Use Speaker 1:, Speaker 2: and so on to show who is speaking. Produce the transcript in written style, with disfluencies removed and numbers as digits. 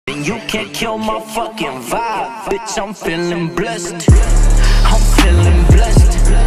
Speaker 1: You can't kill my fucking vibe, bitch, I'm feeling blessed. I'm feeling blessed.